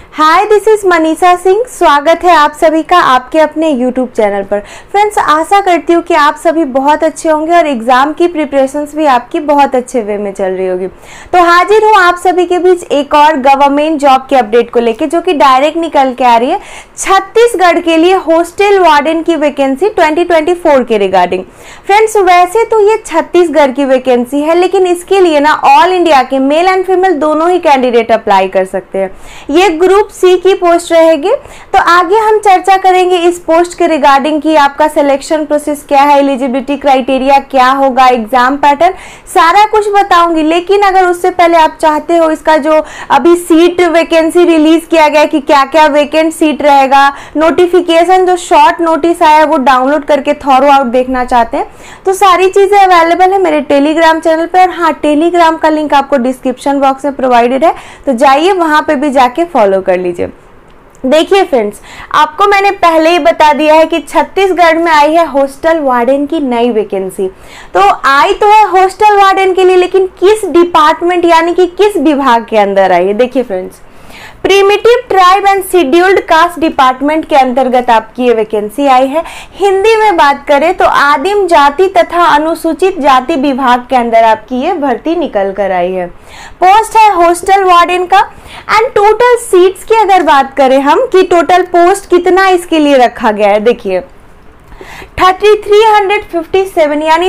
Hi, this is Manisha Singh. स्वागत है आप सभी का आपके अपने यूट्यूब चैनल पर। फ्रेंड्स, आशा करती हूँ कि आप सभी बहुत अच्छे होंगे और एग्जाम की प्रिपरेशंस भी आपकी बहुत अच्छे वे में चल रही होगी। तो हाजिर हूँ आप सभी के बीच एक और गवर्नमेंट जॉब के अपडेट को लेके, जो कि डायरेक्ट निकल के आ रही है छत्तीसगढ़ के लिए हॉस्टल वार्डन की वैकेंसी 2024 के रिगार्डिंग। फ्रेंड्स, वैसे तो ये छत्तीसगढ़ की वैकेंसी है, लेकिन इसके लिए ना ऑल इंडिया के मेल एंड फीमेल दोनों ही कैंडिडेट अप्लाई कर सकते हैं। ये ग्रुप सी की पोस्ट रहेगी। तो आगे हम चर्चा करेंगे इस पोस्ट के रिगार्डिंग कि आपका सिलेक्शन प्रोसेस क्या है, एलिजिबिलिटी क्राइटेरिया क्या होगा, एग्जाम पैटर्न, सारा कुछ बताऊंगी। लेकिन अगर उससे पहले आप चाहते हो इसका जो अभी सीट वैकेंसी रिलीज किया गया कि क्या क्या वैकेंट सीट रहेगा, नोटिफिकेशन जो शॉर्ट नोटिस आया वो डाउनलोड करके थॉरो आउट देखना चाहते हैं, तो सारी चीजें अवेलेबल है मेरे टेलीग्राम चैनल पर। और हाँ, टेलीग्राम का लिंक आपको डिस्क्रिप्शन बॉक्स में प्रोवाइडेड है, तो जाइए वहां पे भी जाके फॉलो कर लीजिए। देखिए फ्रेंड्स, आपको मैंने पहले ही बता दिया है कि छत्तीसगढ़ में आई है हॉस्टल वार्डन की नई वैकेंसी। तो आई तो है हॉस्टल वार्डन के लिए, लेकिन किस डिपार्टमेंट यानी कि किस विभाग के अंदर आई है। देखिए friends, primitive tribe and scheduled caste department के अंतर्गत आपकी ये वैकेंसी आई है। हिंदी में बात करें तो आदिम जाति तथा अनुसूचित जाति विभाग के अंदर आपकी ये भर्ती निकल कर आई है। पोस्ट है हॉस्टल वार्डन का। एंड टोटल सीट्स की अगर बात करें हम कि टोटल पोस्ट कितना इसके लिए रखा गया है, देखिए 3357 यानी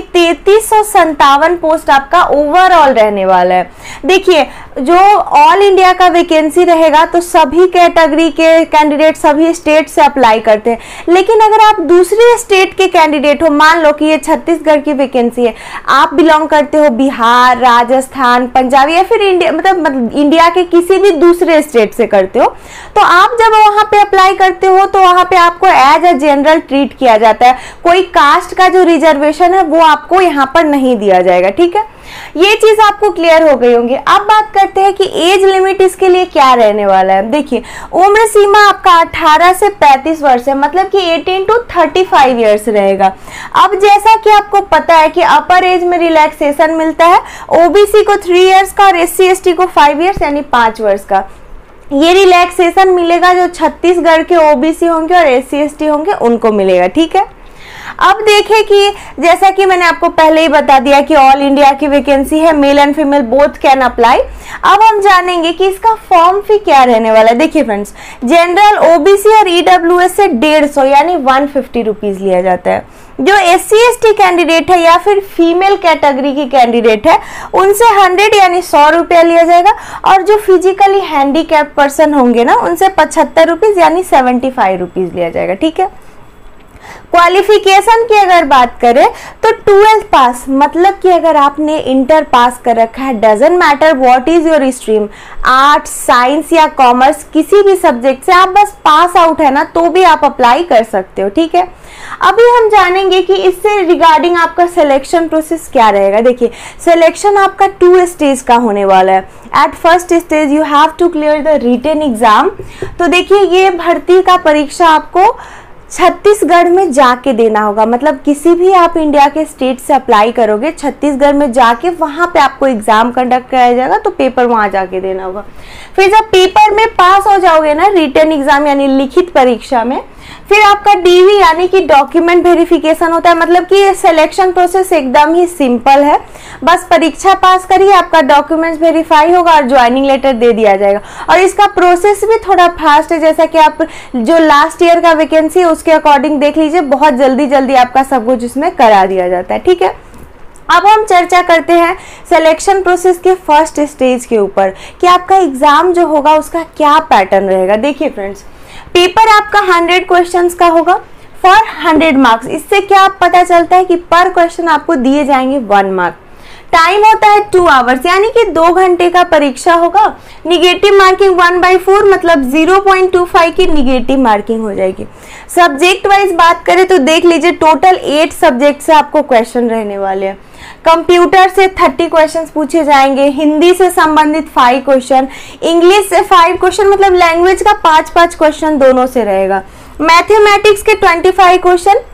3357 पोस्ट आपका ओवरऑल रहने वाला है। देखिए, जो ऑल इंडिया का वैकेंसी रहेगा तो सभी कैटेगरी के कैंडिडेट सभी स्टेट से अप्लाई करते हैं। लेकिन अगर आप दूसरे स्टेट के कैंडिडेट हो, मान लो कि ये छत्तीसगढ़ की वैकेंसी है, आप बिलोंग करते हो बिहार, राजस्थान, पंजाब या फिर इंडिया मतलब इंडिया के किसी भी दूसरे स्टेट से करते हो, तो आप जब वहां पे अप्लाई करते हो तो वहां पे आपको एज अ जनरल ट्रीट किया जाता है। कोई कास्ट का जो रिजर्वेशन है वो आपको यहाँ पर नहीं दिया जाएगा। ठीक है, ये चीज आपको क्लियर हो गई होंगी। अब बात करते हैं कि एज लिमिट इसके लिए क्या रहने वाला है। देखिए, उम्र सीमा आपका 18 से 35 वर्ष है, मतलब कि 18 to 35 ईयर्स रहेगा। अब जैसा कि आपको पता है कि अपर एज में रिलैक्सेशन मिलता है, ओबीसी को 3 इयर्स का और एससी एसटी को 5 इयर्स यानी 5 वर्ष का ये रिलैक्सेशन मिलेगा। जो छत्तीसगढ़ के ओबीसी होंगे और एससी एसटी होंगे उनको मिलेगा। ठीक है, अब देखें कि जैसा कि मैंने आपको पहले ही बता दिया कि ऑल इंडिया की वैकेंसी है, male and female both can apply. अब हम जानेंगे कि इसका फॉर्म फी क्या रहने वाला है। देखिए फ्रेंड्स, जनरल ओबीसी और ईडब्ल्यूएस से 150 यानी 150 रुपीज लिया जाता है। जो एससी एसटी कैंडिडेट है या फिर फीमेल कैटेगरी की कैंडिडेट है उनसे 100 यानी 100 रुपया लिया जाएगा। और जो फिजिकली हैंडीकैप पर्सन होंगे ना उनसे 75 रुपीज यानी 75 रुपीज लिया जाएगा। ठीक है, क्वालिफिकेशन की अगर बात करें तो 12th पास, मतलब कि अगर आपने इंटर पास कर रखा है, doesn't matter what is your stream, arts, science या कॉमर्स, किसी भी सब्जेक्ट से आप बस पास आउट है ना तो भी आप अप्लाई कर सकते हो। ठीक है, अभी हम जानेंगे कि इससे रिगार्डिंग आपका सिलेक्शन प्रोसेस क्या रहेगा। देखिए, सिलेक्शन आपका 2 स्टेज का होने वाला है। At first stage you have to clear the written exam. तो देखिए, ये भर्ती का परीक्षा आपको छत्तीसगढ़ में जाके देना होगा, मतलब किसी भी आप इंडिया के स्टेट से अप्लाई करोगे, छत्तीसगढ़ में जाके वहां पे आपको एग्जाम कंडक्ट कराया जाएगा, तो पेपर वहां जाके देना होगा। फिर जब पेपर में पास हो जाओगे ना, रिटन एग्जाम यानी लिखित परीक्षा में, फिर आपका डीवी यानी कि डॉक्यूमेंट वेरिफिकेशन होता है। मतलब कि ये सिलेक्शन प्रोसेस एकदम ही सिंपल है, बस परीक्षा पास करिए, आपका डॉक्यूमेंट्स वेरीफाई होगा और ज्वाइनिंग लेटर दे दिया जाएगा। और इसका प्रोसेस भी थोड़ा फास्ट है, जैसा कि आप जो लास्ट ईयर का वैकेंसी है उसके अकॉर्डिंग देख लीजिए, बहुत जल्दी जल्दी आपका सब कुछ इसमें करा दिया जाता है। ठीक है, अब हम चर्चा करते हैं सिलेक्शन प्रोसेस के फर्स्ट स्टेज के ऊपर कि आपका एग्जाम जो होगा उसका क्या पैटर्न रहेगा। देखिए फ्रेंड्स, पेपर आपका 100 क्वेश्चंस का होगा फॉर 100 मार्क्स। इससे क्या पता चलता है कि पर क्वेश्चन आपको दिए जाएंगे 1 मार्क। टाइम होता है 2 आवर्स यानी कि 2 घंटे का परीक्षा होगा। निगेटिव मार्किंग 1/4 मतलब 0.25 की निगेटिव मार्किंग हो जाएगी। सब्जेक्ट वाइज बात करें तो देख लीजिए, टोटल 8 सब्जेक्ट से आपको क्वेश्चन रहने वाले हैं। कंप्यूटर से 30 क्वेश्चंस पूछे जाएंगे, हिंदी से संबंधित 5 क्वेश्चन, इंग्लिश से 5 क्वेश्चन, मतलब लैंग्वेज का 5-5 क्वेश्चन दोनों से रहेगा। मैथमेटिक्स के 25 क्वेश्चन,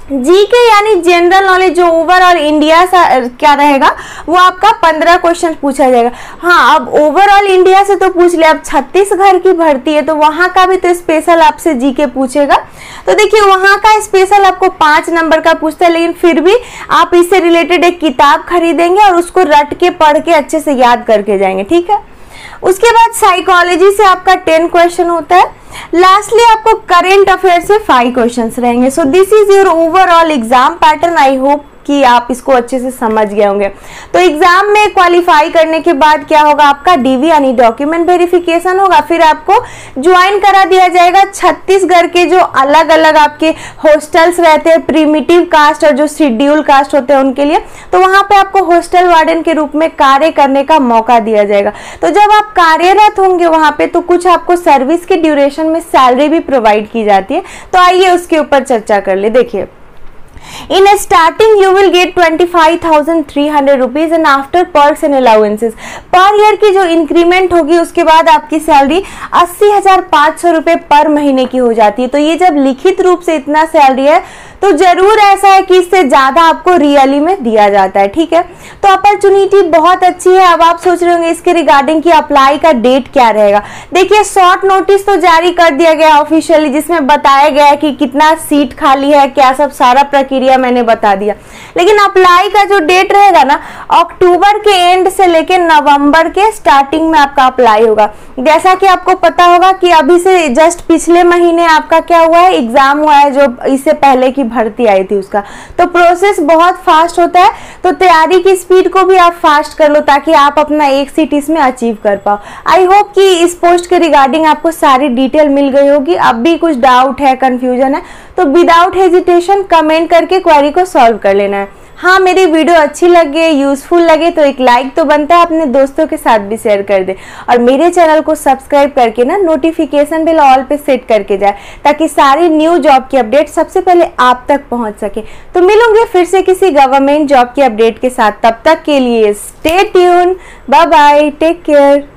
जीके यानी जनरल नॉलेज, जो ओवरऑल इंडिया क्या रहेगा वो आपका 15 क्वेश्चन पूछा जाएगा। हाँ, अब ओवरऑल इंडिया से तो पूछ लिया, अब छत्तीसगढ़ की भर्ती है तो वहां का भी तो स्पेशल आपसे जीके पूछेगा। तो देखिए वहां का स्पेशल आपको 5 नंबर का पूछता है, लेकिन फिर भी आप इससे रिलेटेड एक किताब खरीदेंगे और उसको रट के पढ़ के अच्छे से याद करके जाएंगे, ठीक है। उसके बाद साइकोलॉजी से आपका 10 क्वेश्चन होता है। लास्टली आपको करेंट अफेयर से 5 क्वेश्चंस रहेंगे। So this is your overall exam pattern. I hope कि आप इसको अच्छे से समझ गए होंगे। तो एग्जाम में क्वालिफाई करने के बाद क्या होगा, आपका डीवी यानी डॉक्यूमेंट वेरिफिकेशन होगा, फिर आपको ज्वाइन करा दिया जाएगा छत्तीसगढ़ के जो अलग अलग आपके हॉस्टल्स रहते हैं, प्रीमिटिव कास्ट और जो शेड्यूल कास्ट होते हैं उनके लिए, तो वहां पे आपको हॉस्टल वार्डन के रूप में कार्य करने का मौका दिया जाएगा। तो जब आप कार्यरत होंगे वहां पे तो कुछ आपको सर्विस के ड्यूरेशन में सैलरी भी प्रोवाइड की जाती है। तो आइए उसके ऊपर चर्चा कर ले। देखिए, in a starting you will get 25,300 rupees and after perks and allowances per year की जो इंक्रीमेंट होगी उसके बाद आपकी सैलरी 80,500 रुपए पर महीने की हो जाती है। तो ये जब लिखित रूप से इतना सैलरी है तो जरूर ऐसा है कि इससे ज्यादा आपको रियली में दिया जाता है, ठीक है। तो अपॉर्चुनिटी बहुत अच्छी है। अब आप सोच रहे होंगे इसके रिगार्डिंग कि अप्लाई का डेट क्या रहेगा। देखिए, शॉर्ट नोटिस तो जारी कर दिया गया ऑफिशियली, जिसमें बताया गया है कि कितना सीट खाली है, क्या सब सारा प्रक्रिया मैंने बता दिया। लेकिन अप्लाई का जो डेट रहेगा ना, अक्टूबर के एंड से लेकर नवंबर के स्टार्टिंग में आपका अप्लाई होगा। जैसा कि आपको पता होगा कि अभी से जस्ट पिछले महीने आपका क्या हुआ है, एग्जाम हुआ है, जो इससे पहले की भर्ती आई थी उसका। तो प्रोसेस बहुत फास्ट होता है, तो तैयारी की स्पीड को भी आप फास्ट कर लो ताकि आप अपना एक सीट इसमें अचीव कर पाओ। आई होप कि इस पोस्ट के रिगार्डिंग आपको सारी डिटेल मिल गई होगी। अब भी कुछ डाउट है, कंफ्यूजन है, तो विदाउट हेजिटेशन कमेंट करके क्वेरी को सॉल्व कर लेना है। हाँ, मेरी वीडियो अच्छी लगे, यूजफुल लगे तो एक लाइक तो बनता है, अपने दोस्तों के साथ भी शेयर कर दे और मेरे चैनल को सब्सक्राइब करके ना नोटिफिकेशन बेल ऑल पे सेट करके जाए ताकि सारी न्यू जॉब की अपडेट सबसे पहले आप तक पहुंच सके। तो मिलूंगे फिर से किसी गवर्नमेंट जॉब की अपडेट के साथ, तब तक के लिए stay tune, bye bye, take care.